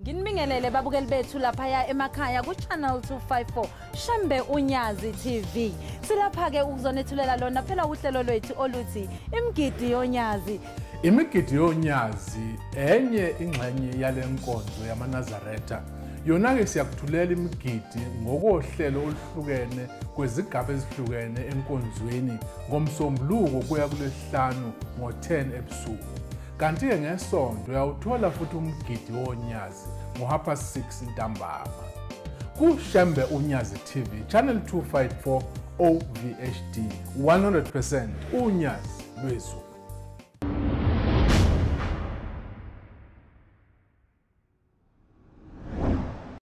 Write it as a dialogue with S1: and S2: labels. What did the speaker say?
S1: Nginibingelele babukeli bethu lapha emakhaya ku channel 254 Shembe Unyazi TV. Silapha ke ukuzonethulela lona phela uhlelo lwethu oluthi Umgidi yonyazi.
S2: Imigidi yonyazi enye ingxenye yale nkonzo yamaNazaretha. Yona ke siyakuthulela imigidi ngokohlelo oluhlukene kwezigaba ezihlukene enkonzweni ngomsombuluko kuya kulesihlanu ngo10 ebusuku. Kanti ke ngesonto uyawuthola futhi umgidi wonyazi ngo6:30 ntambama. Ku Shembe Unyazi TV channel 254 OVHD 100% unyazi lwezulu.